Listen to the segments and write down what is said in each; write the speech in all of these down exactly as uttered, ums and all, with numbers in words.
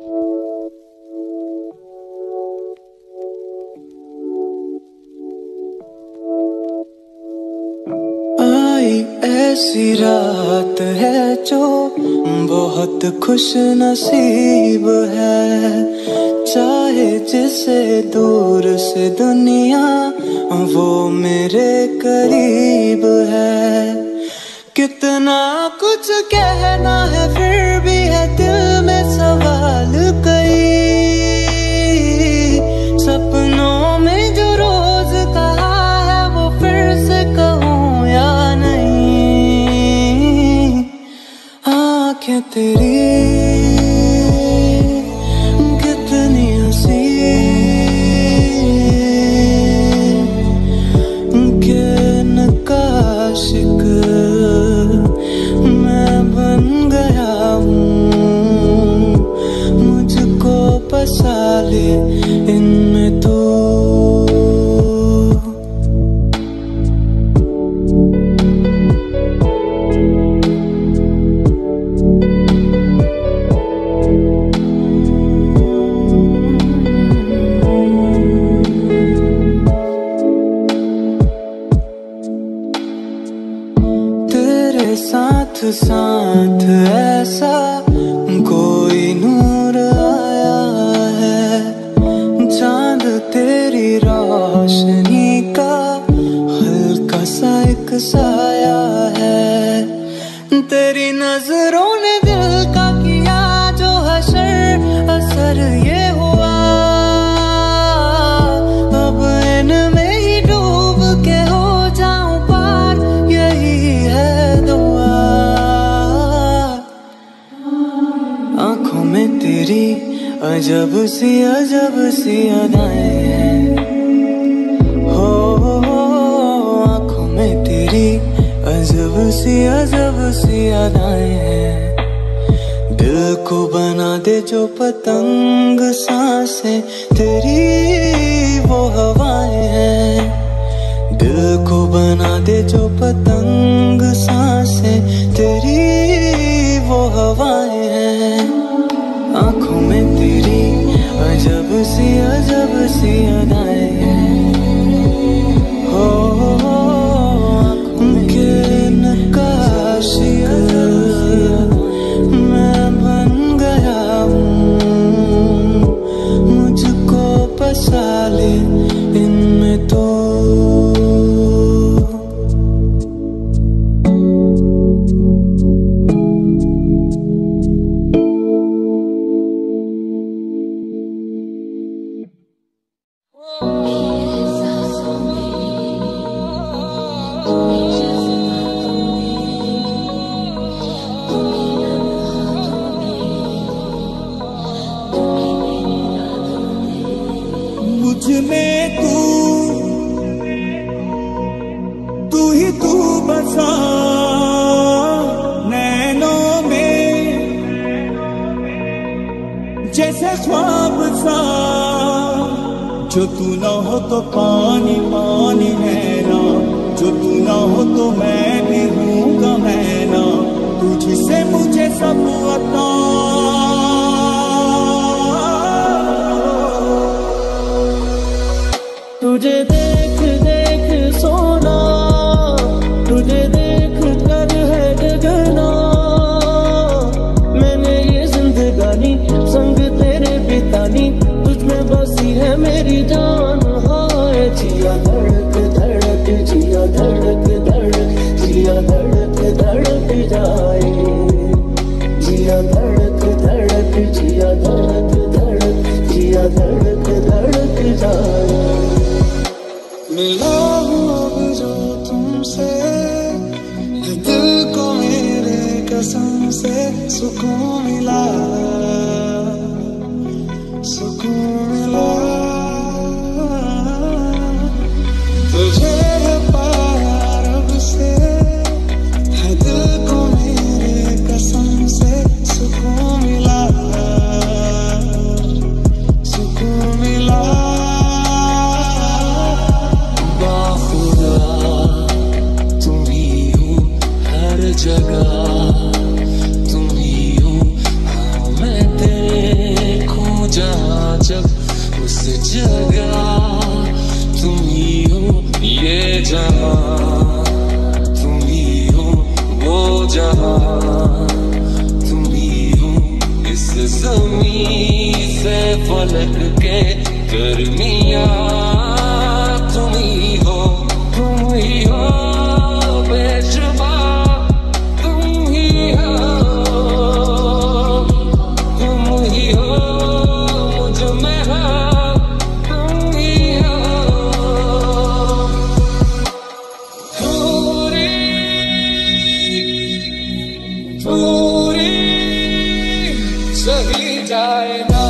ऐसी रात है जो बहुत खुश नसीब है, चाहे जिसे दूर से दुनिया वो मेरे करीब है। कितना कुछ कहना है फिर भी है दिल में सवाल कई, सपनों में जो रोज कहा है वो फिर से कहूँ या आँखें तेरी कितनी हंसी के नकाशिक मैं बन गया हूँ, मुझको बसा ले इनमें तू। साथ साथ ऐसा कोई नूर आया है, चांद तेरी रोशनी का हल्का सा एक साया है। तेरी नजरों ने दिल का किया जो हशर असर ये हुआ, अब इनमें ही डूब के हो जाऊं पार, यही है दुआ। आंखों में तेरी अजब सी अजब सी अदाएं हैं, हो आंखों में तेरी अजब सी अजब सी अदाएं हैं। दिल को बना दे जो पतंग सांसें तेरी वो हवाएं हैं, दिल को बना दे जो पतंग सांसें तेरी वो हवाएं हैं। आँखों में तेरी अजब सी अजब सी अदाएं हैं, हो आँखों के नक्काशी मैं बन गया हूँ, मुझको बसा ले इनमें तो। में तू तू ही तू बसा नैनों में, जैसे ख्वाब सा जो तू ना हो तो पानी पानी है ना, जो तू ना हो तो मैं भी हूँगा मैं ना, तुझसे मुझे सब अता। तुझे देख देख सोना, तुझे देख कर है गगना, मैंने ये जिंदगानी संग तेरे बितानी, तुझ में बसी है मेरी जान। हाय जिया धड़क धड़क जिया धड़क धड़क जिया धड़क धड़क जाए, जिया धड़क धड़क जिया धड़क धड़क जिया धड़क धड़क जाए। मिला हूँ अब जो तुमसे, दिल को मेरे कसम से सुकून मिला, सुकून मिला। तुझे पाया रब से, दिल को मेरे कसम से सुकून मिला। ज़मीं से फलक के दरमिया तुम ही हो, तुम ही हो बेशुबा, तुम ही हो, तुम ही हो मुझ में हो, तुम ही हो। दूरी दूरी सही जाए ना,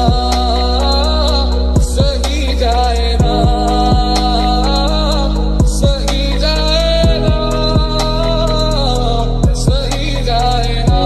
सही जाए ना, सही जाए ना, सही जाए ना।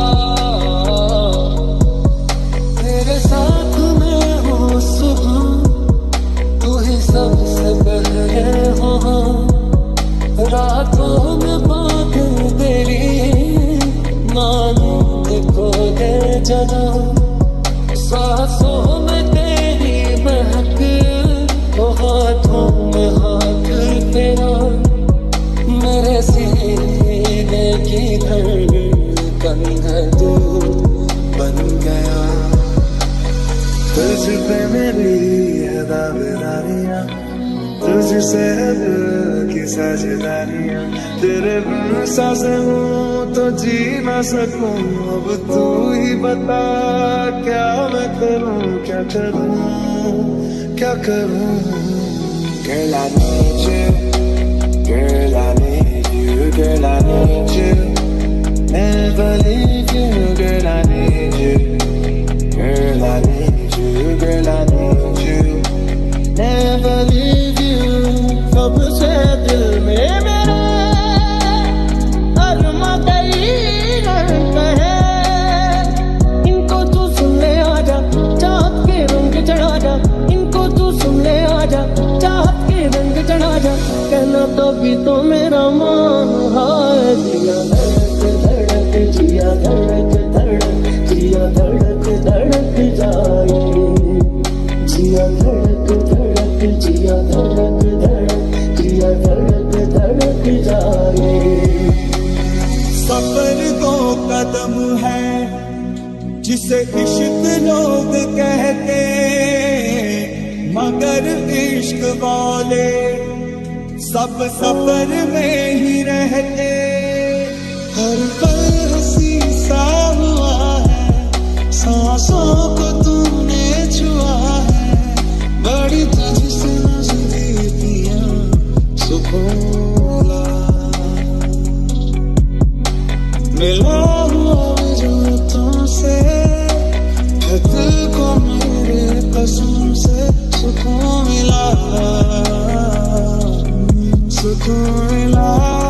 तेरे साथ में हो सुबह, तू ही सबसे पहले हो, रातों में बातें तेरी मानो को दे जना, सांसों में तेरी महक, वो हाथों में हाथ तेरा, मेरे सीने की धड़कन है तू बन गया। तुझ पे मेरी है दावेदारियां, तुझसे दिल की साझेदारियां, तेरे बिन सांसें हूँ तो जी ना सकूं। अब तू ही बता क्या मैं करूं, क्या करूं, क्या करूं। Girl, I need you, girl, I need you, girl, I need you, never leave you, girl, I need you, girl, I need you, girl, I need you, never leave you। सबसे दिल में मेरे अरमा कई रंग है, इनको तू सुन ले आजा, चाहत के रंग चढ़ा जा, इनको तू सुन ले आजा, चाहत के रंग चढ़ा जा। कहना तो भी तो मेरा मान है, जिया धड़क धड़क, जिया धड़क धड़क, जिया धड़क धड़क जाए, जिया धड़क धड़क, जिया धड़क धड़क, जिया धड़क धड़क जाए। सफर दो कदम है जिसे इश्क लोग कहते, मगर इश्क वाले सब सफर में ही रहते। हर पल हंसी सा हुआ है, सांसों को तुमने छुआ है, बड़ी तुझसे नजदीकियां सुकून मिला, मिला हुआ जो तुमसे है दिल को मेरे कसम से सुकून मिला, सुकून मिला।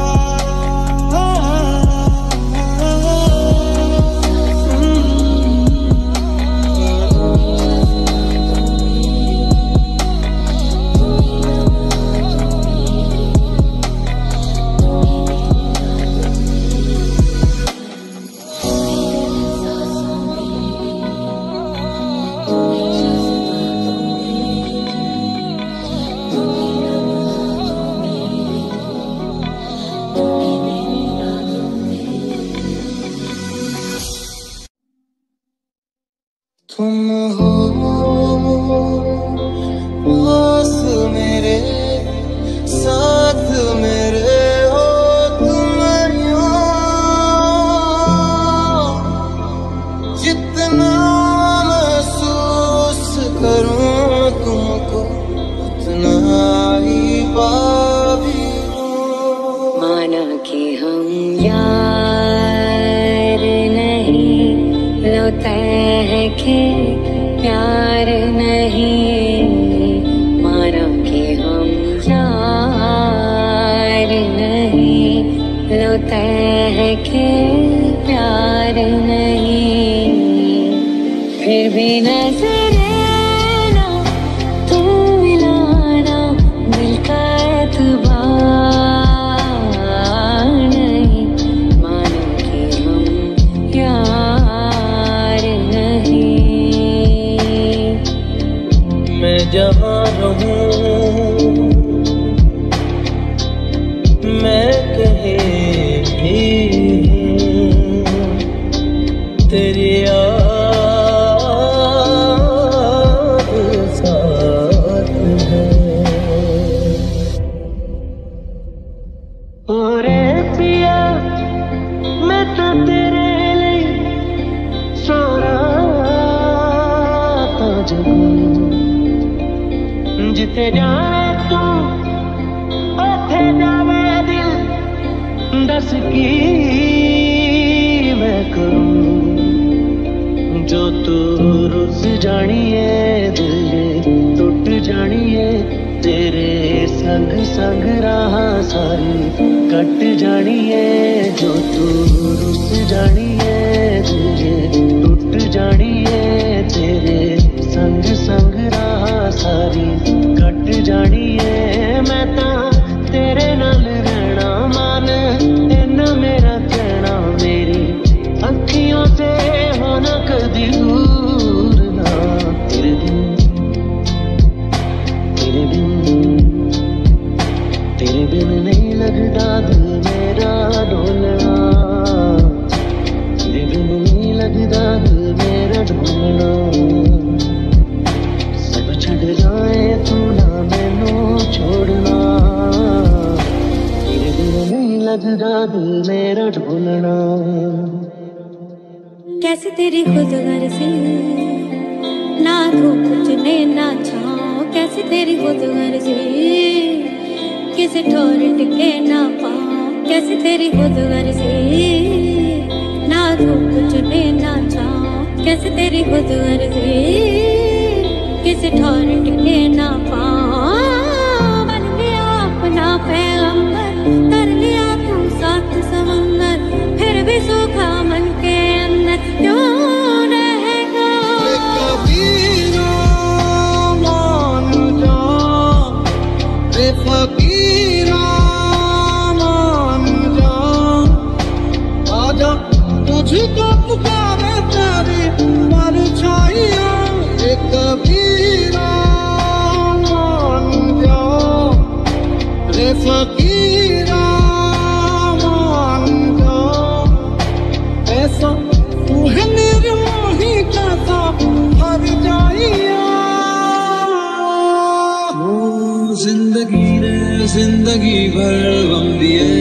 तुम हो पास मेरे, साथ मेरे हो तुम यूं, जितना महसूस करूं तुमको उतना ही पावी हूं। माना कि हम यार नहीं, लोता है कि प्यार नहीं, माना कि हम यार नहीं, लोता है कि प्यार नहीं, फिर भी नजरे ना तुम मिलाना, दिल का एतबार नहीं, माना कि हम यार नहीं। मैं जहाँ रहूं, मैं कहीं भी हूँ, तेरी याद जगू जिथे जावे तू उथे जावे दिल दस की मैं करूं जो तू रुस जानिए दिल टूट जानिए तेरे संग संग राह सारी कट जानिए जो तू रुस जानिए दिल टूट जानिए तेरे संग संग राह सारी कट जानिए मैं ता तेरे नाल रहना मान इन्ना मेरा कहना मेरी अखियों से होना कदी दूर ना तेरे बिन तेरे बिन तेरे बिन नहीं लगता दिल मेरा ढोलना तेरे बिन नहीं लगता दिल मेरा ढोलना सब छड़ जाए तू ना मैनू छोड़ना तेरे बिन नहीं लगता दिल मेरा ढोलना कैसे तेरी खुद गर्जी ना धूप चुने ना छाँव कैसे तेरी खुद गर्जी किसी ठोर टिके ना पाऊं कैसे तेरी खुद गर्जी ना धूप चुने ना छाँव कैसे तेरी खुद गर्जी किसी ठोर टिके ना पाऊं बन गया अपना पैगंबर कर लिया तू साथ समंदर फिर भी सूखा मन के अंदर क्यों रहेगा कबीरा मान जा रे फकीरा मान जा आजा तुझको पुकारे तेरी परछाइयां रे कबीरा मान जा रे फकीरा मान जा ऐसा तू है मेरे मोही कैसा हर जाइया जिंदगी ने जिंदगी भर गम दिए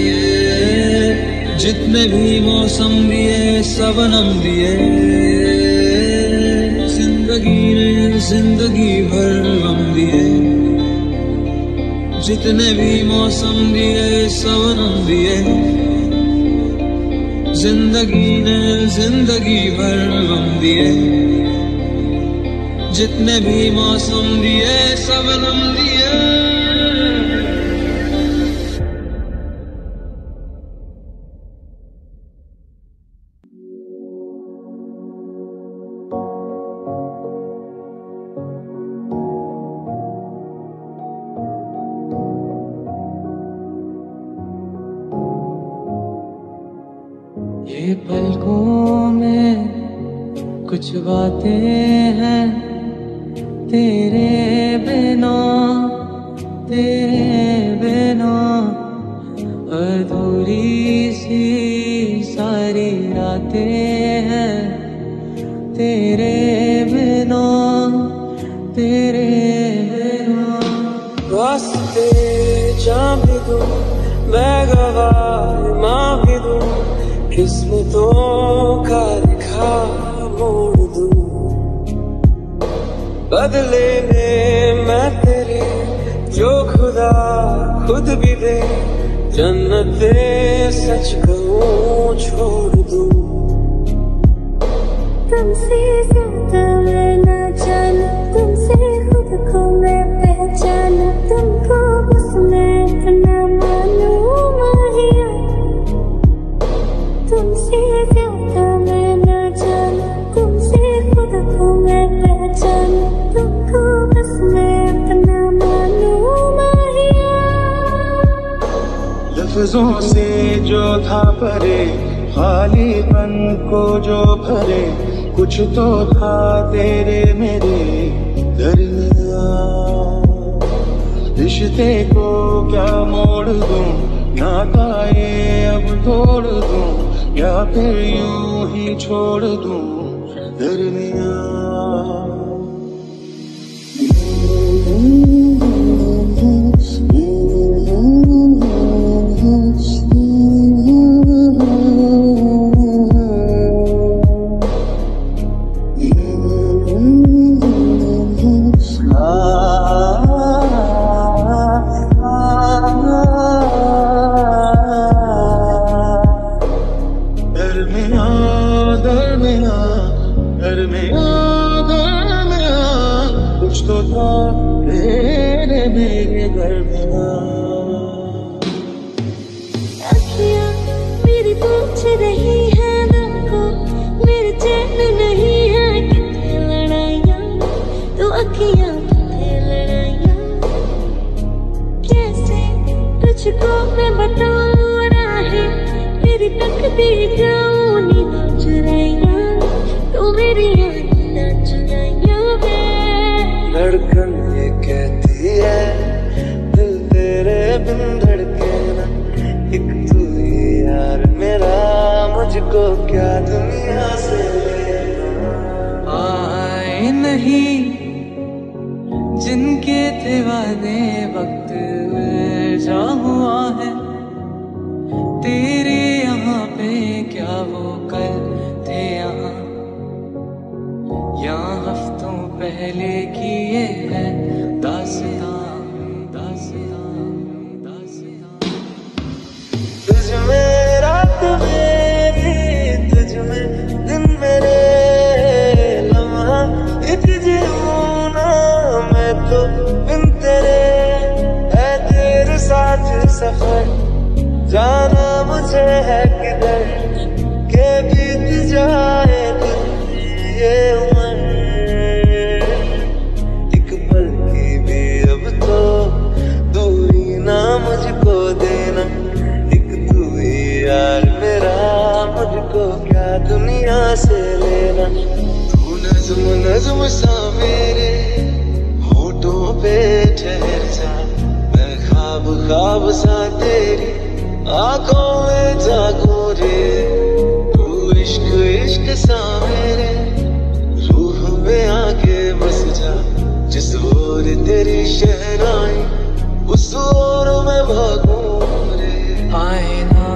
जितने भी मौसम दिए सबनम दिए जिंदगी ने जिंदगी भर गम दिए जितने भी मौसम दिए सबनम दिए जिंदगी ने जिंदगी भर गम दिए जितने भी मौसम दिए सबनम दिए ये पलकों में कुछ बातें हैं तेरे बिना तेरे बिना अधूरी सी सारी रातें हैं तेरे बिना तेरे बिना रास्ते जा भी दूं मैं गवाह माँ भी दूं किस्मतों का लिखा मोड़ दूं बदले में मैं तेरे जो खुदा खुद भी दे जन्नते सच कहूँ छोड़ दूं तुमसे ज्यादा मैं ना जानूं तुमसे खुद को मैं पहचानूं तुमको बस मैं अपना मानूं माहिया तुमसे ज्यादा मैं ना जानूं तुमसे खुद को मैं पहचानूं तुमको बस मैं अपना मानूं माहिया लफ्जों से जो था परे खालीपन को जो भरे कुछ तो था तेरे मेरे दरमियां रिश्ते को क्या मोड़ दूं नाता ये अब तोड़ दूं या फिर यूं ही छोड़ दूं दरमियां तो था तेरे मेरे गर्भ अखियाँ मेरी पूछ रही है दिल को, मेरे चैन नहीं है कितने लड़ाइयाँ, तो अखियाँ कितने लड़ाइयाँ, कैसे तुझको मैं बताऊँ राहें, मेरी तकदीर जाऊँ नींद चुराइयाँ, तो मेरी नींद चुराइयाँ वे। धड़कन ये कहती है दिल तेरे बिन धड़के ना, एक तू ही यार मेरा, मुझको क्या दुनिया से आए नहीं जिनके थे वादे, वक्त उलझा हुआ है तेरे यहाँ पे, क्या वो कल थे यहाँ, यहाँ हफ्तों पहले की ये है दास्तां, दास्तां, दास्तां। तुझ में रात मेरी, तुझ में दिन मेरे, लम्हा एक जीऊं ना मैं तो बिन तेरे, है तेरे साथ सफर जाना मुझे है किधर, के बीत जाए ये उम्र, एक पल की भी अब तो दूरी ना मुझको देना, एक तू ही यार मेरा, मुझको क्या दुनिया से लेना। तू नज़्म नज़्म सा मेरे होठों पे ठहर जा, मैं ख्वाब ख्वाब सा तेरी आंखों में जागूं रे, तू इश्क इश्क सा मेरे रूह में आके बस जा, जिस ओर तेरी शहनाई उस ओर मैं भागूं रे। आए ना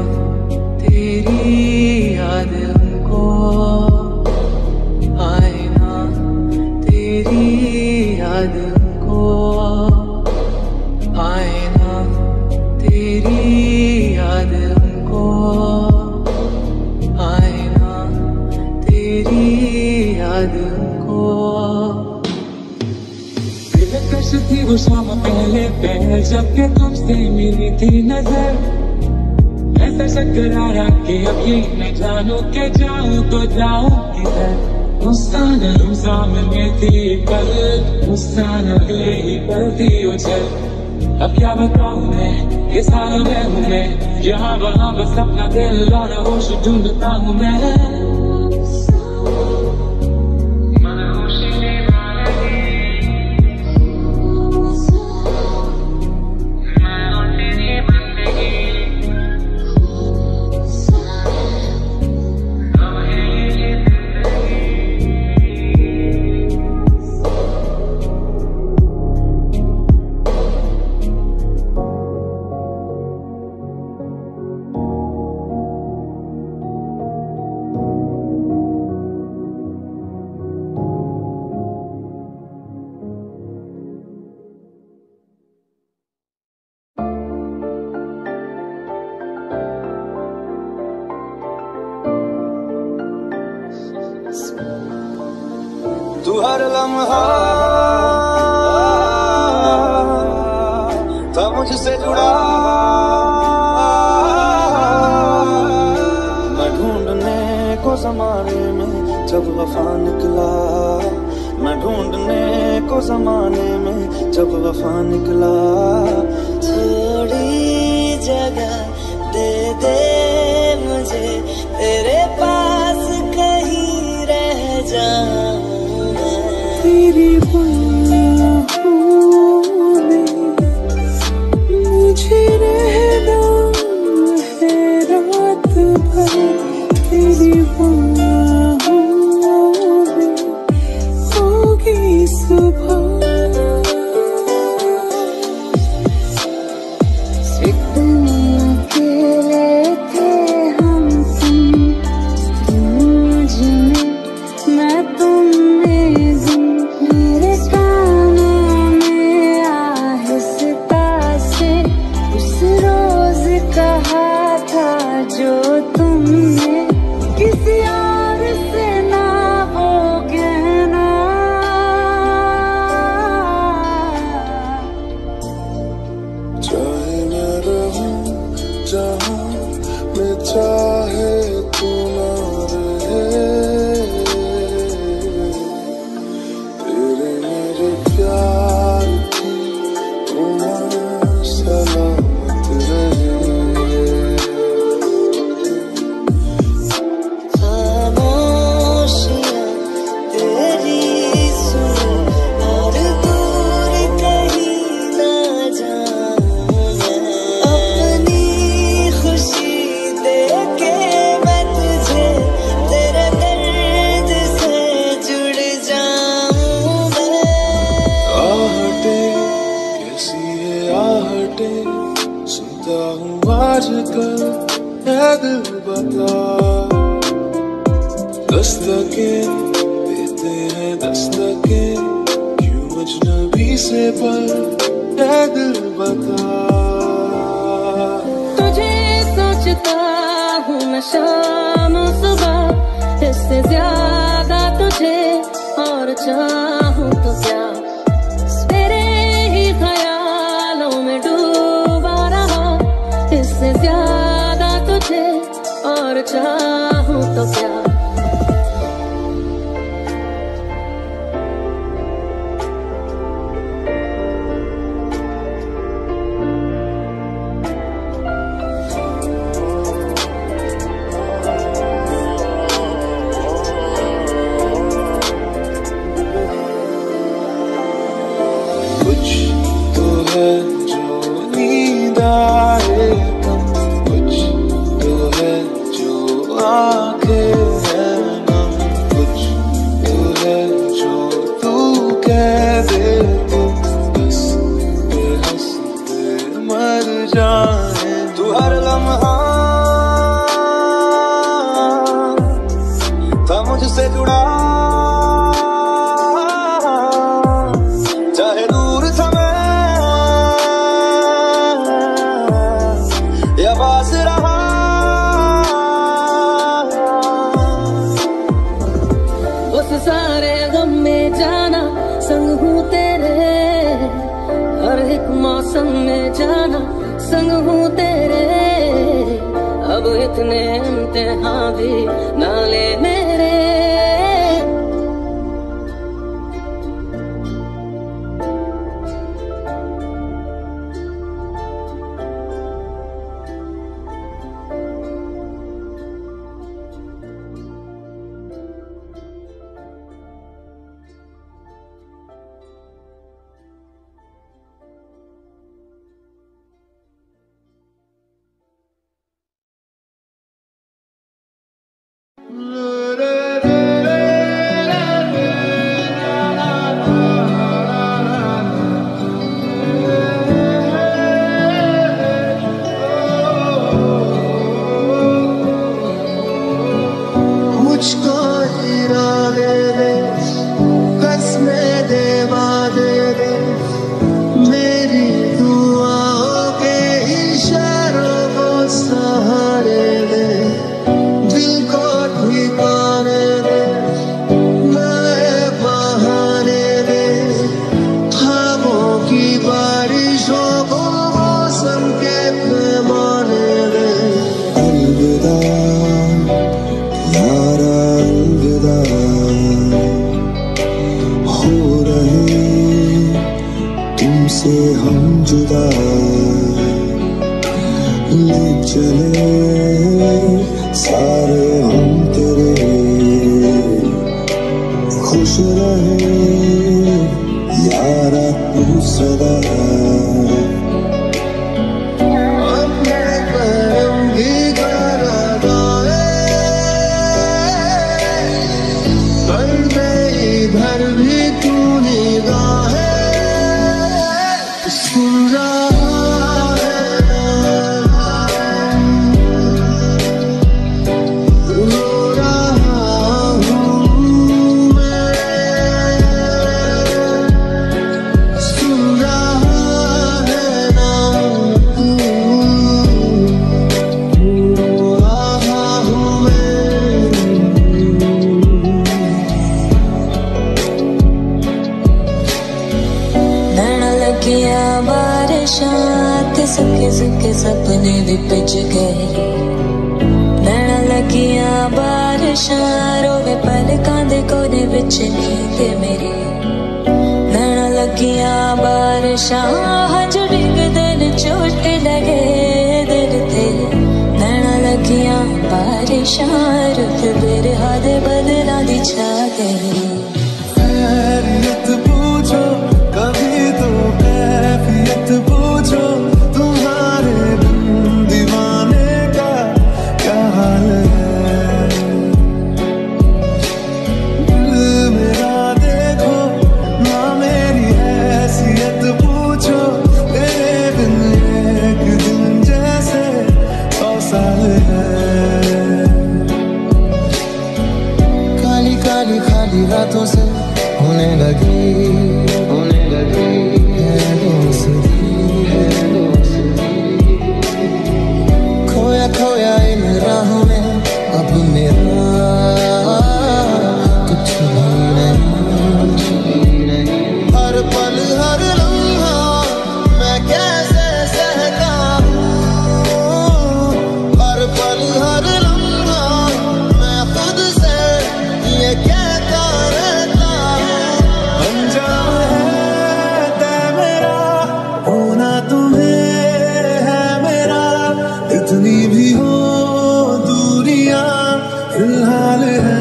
तेरी याद हमको, आए ना तेरी याद हमको, आए ना तेरी याद हमको, आए ना तेरी याद हमको। दिलकश थी वो शाम पहले पहल, जबकि तुमसे मिली थी नजर, ऐसा शक्कर आया कि अब ये न जानू के जाऊं तो जाऊं किधर। मुस्कान रुमजाम में थी कल, मुस्कान अगले ही पल थी उछल, अब क्या बताऊं मैं ये सारा मैं हूँ मैं, यहाँ वहाँ बस अपना दिल और होश ढूंढता हूँ मैं। तू हर लम्हा था मुझसे जुड़ा, मैं ढूंढने को जमाने में जब वफा निकला, मैं ढूंढने को जमाने में जब वफा निकला। थोड़ी जगह दे दे मुझे तेरे पास, कहीं रह जाऊं मैं तेरी बाहों में, मुझे रहना है रात भर तेरी बाहों में, होगी सुबह। उस प्यार उमर सलामत रहे। खामोशियाँ तेरी सुन और दूर कहीं ना जाऊं मैं। अपनी खुशी देके मैं तुझे तेरे दर्द से जुड़ जाऊं मैं। आहटे कैसी है आहटे सुनता हूँ आजकल है दिल बता। दस्तकें देते हैं दस्तकें क्यों अजनबी से पर है दिल बता। तुझे सोचता हूँ मैं शाम सुबह, इससे ज्यादा तुझे और चाहूँ तो क्या। तेरे ही ख्यालों में डूबा रहा, इससे ज्यादा तुझे और चाहूँ तो क्या। कुछ तो है जो नींद आए कम, कुछ तो है जो आंखें हैं नम, कुछ तो है जो तू कह दे तो हंसते हंसते मर जाए। तू हर लम्हा था मुझसे जुड़ा, चाहे दूर था मैं या पास रहा। उस सारे गम में जाना संग हूँ तेरे, हर एक मौसम में जाना संग हूँ तेरे। अब इतने इम्तिहान भी ना ले मेरे। मुझको हीरा दे दे, कसमें दे वादे दे, मेरी दुआओं के इशारों को सहारे दे। दिल को ठिकाने दे, नए बहाने दे, ख्वाबों की बारिशों को मौसम के पैमाने दे। अलविदा यारा अलविदा, हो रहे तुमसे हम जुदा, ले चले सारे हम तेरे। खुश रहे यारा तू सदा। अपने करम की इधर भी तू निगाहें सुन रहा है, रो रहा हूँ मैं, सुन रहा है नाम तू, रो रहा हूँ मैं। लगिया बारिशां ते सुके सुके सपने भी पिज गए। नैना लगिया बारिशां रोवे पलकां दे कोने विच नींद मेरी। नैना लगियां बारिशां हज डिगदे न चोट लगे दिल ते नैना लगियां बारिशां रुत बिरहा दे बदलां दी छा गई खैरियत पूछो कभी तो कैफियत पूछो तुम्हारे बिन दीवाने का क्या हाल है दिल मेरा देखो ना मेरी हैसियत पूछो तेरे बिन एक दिन जैसे सौ साल है काली काली खाली रातों से होने लगी होने लगी है दोस्ती है दोस्ती खोया खोया इन राहों में अब मेरा कुछ भी नहीं हर पल हर लम्हा मैं कैसे सहता हूँ हर पल हर लम्हा मैं खुद से ये कहता रहता अंजाम है तय मेरा होना तुम्हें है मेरा इतनी भी हो दूरियां फिलहाल है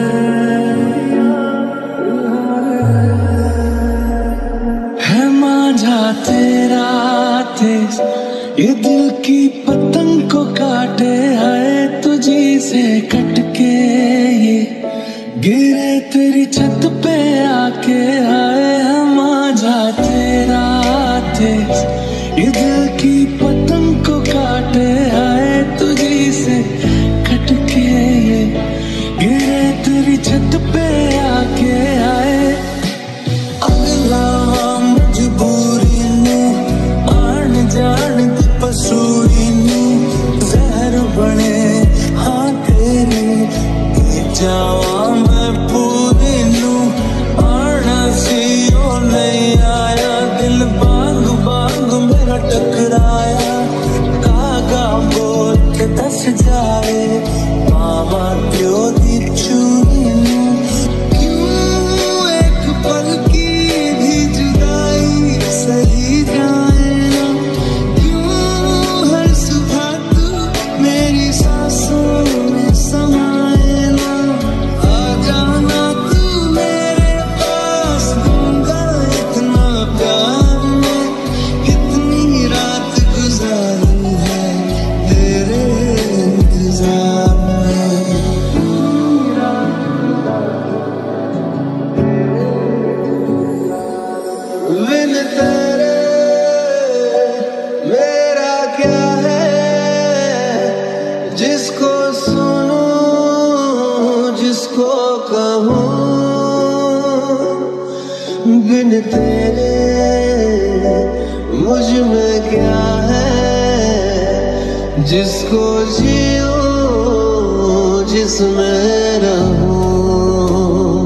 है मांझा तेरा तेज ये दिल की पतंग को काटे आए तुझी से कटके ये गिरे तेरी छत पे आके आए हम आजा तेरा तेज ये दिल की पतंग को काटे आए तुझी से कटके ये गिरे तेरी छत पे आके आए अगला मजबूरी ने आन जान दी पसूरी नी जहर बने हाँ तेरी जावा मैं पूरी नू आना सी ओ नहीं आया दिल बांग बांग मेरा टकराया कागा बोल के दस जाए मामा प्यो दी चूरी नू क्यों एक पल की भी जुदाई सही जाए ना क्यों हर सुबह तू मेरी सांसों में समाए ना जिसको सुनूं जिसको कहूँ बिन तेरे मुझ में क्या है जिसको जीऊं जिसमें रहूं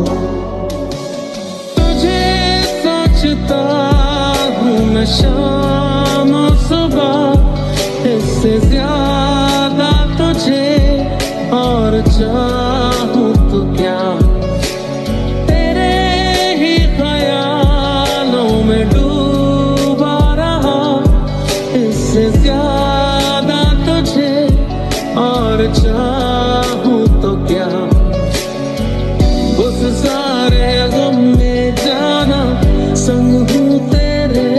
तुझे सोचता हूँ मैं शाम सुबह इससे ज्यादा तुझे और चाहूं तो क्या तेरे ही ख्यालों में डूबा रहा इससे ज्यादा तुझे और चाहूं तो क्या उस सारे गम में जाना संग हूँ तेरे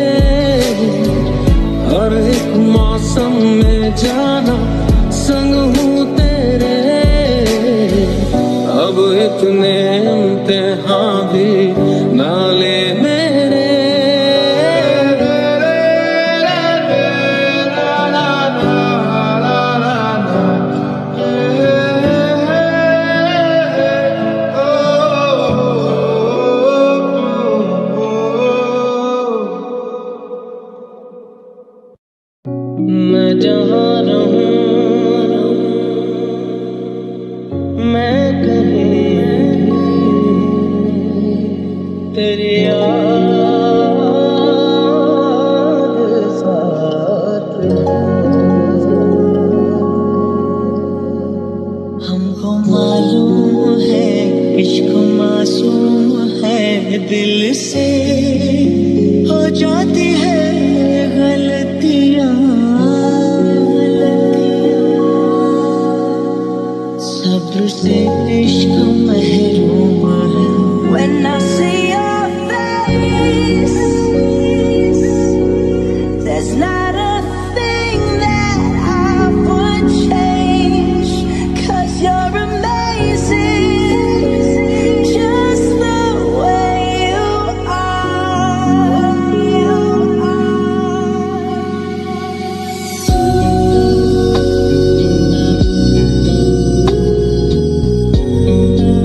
हर एक मौसम में जाना संग हूँ तेरे अब इतने इम्तिहान भी ना ले मेरे मैं जहाँ रहूं मैं कहीं तेरी याद साथ हमको मालूम है इश्क मासूम है दिल से जाती है गलतियां, सब्र से इश्क महरूम है। When I see your face, there's not a thing that I would change, 'cause you're amazing, just the way you are, you are.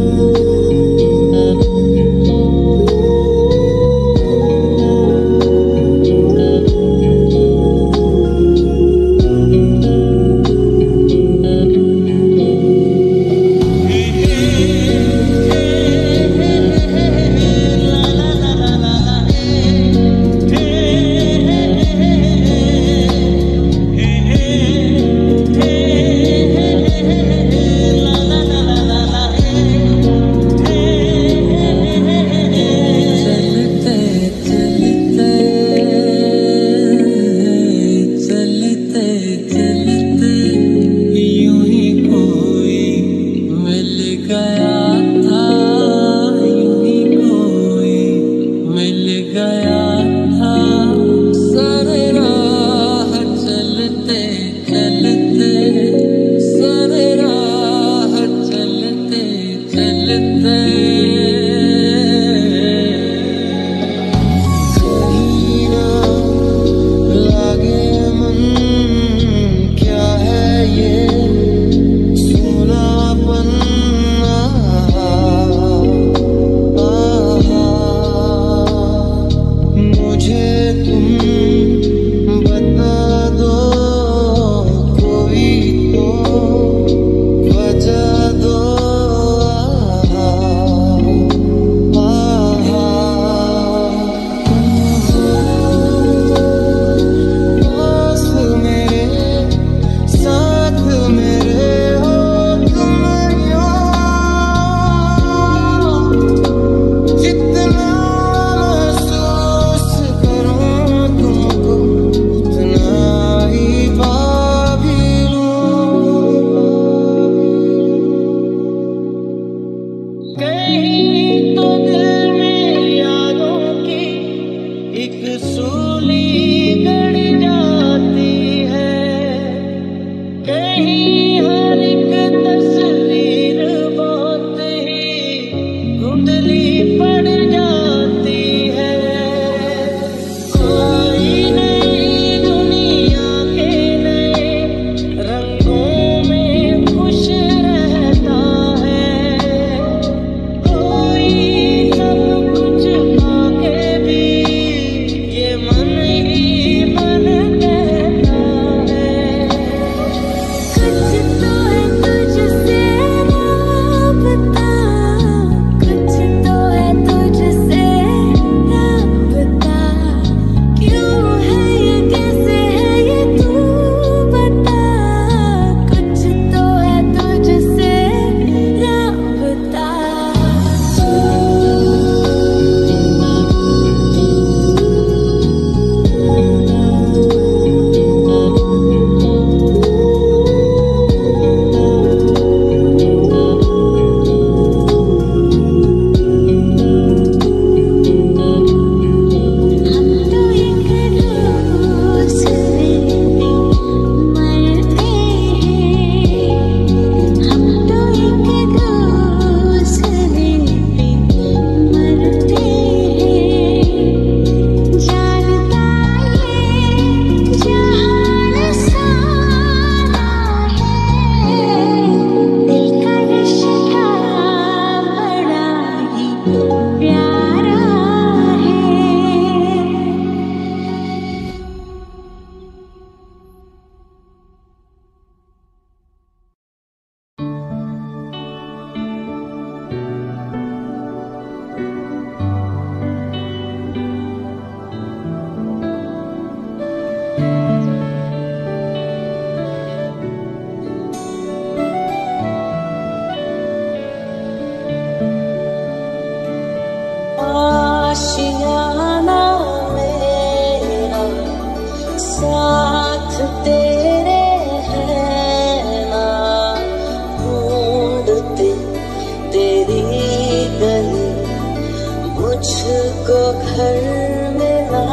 मुझको घर मिला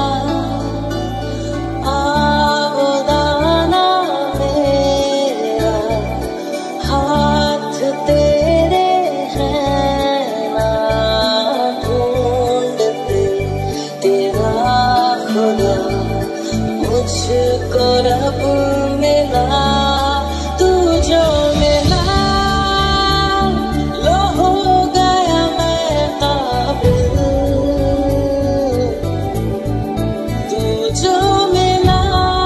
आवादाना मेरा, हाथ तेरे हैं ना ढूंढते तेरा खुदा, मुझको रब मिला तू जो मिला, लो हो गया मैं काबिल, तू जो मिला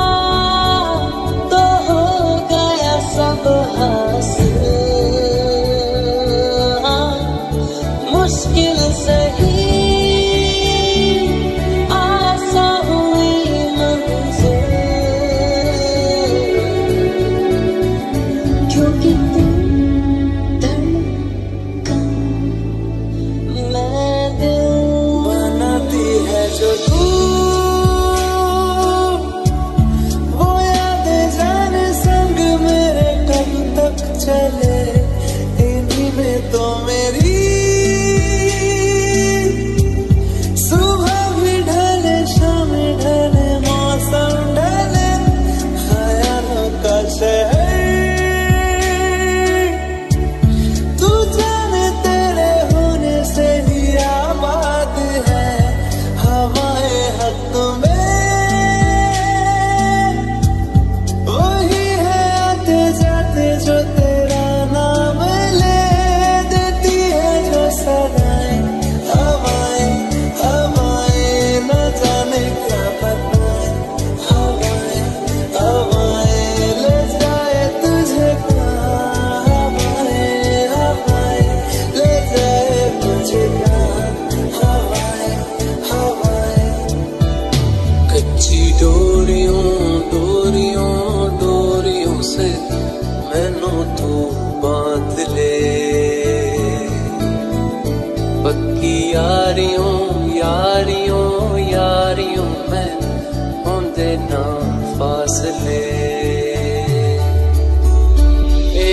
तो हो गया सब हासिल। मुश्किल सही आसान हुई मंजिल, क्योंकि तू धड़कन मैं दिल बनाती है जो तू, वो यादें जाने संग मेरे कब तक चले, इन्हीं में तो मेरी सुबह भी ढले शाम ढले मौसम ढले, ख्यालों का शहर तू जाने तेरे होने से ही आबाद है, हवाए हक में वही है आते जाते जो तेरा नाम ले देती है जो सदाएं, हवाएं हवाएं न जाने क्या बताएं, हवाएं हवाएं ले जाए तुझे कहाँ, हवाएं हवाएं ले जाए मुझे कहाँ, हवाएं हवाएं। कच्ची डोरियों डोरियों डोरियों से मैनू तू बांध ले, पक्की यारियों यारियों यारियों में होंदे ना फासले, ए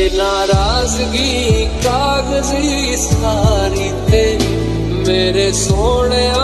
नाराजगी कागजी सारी तेरी मेरे सोने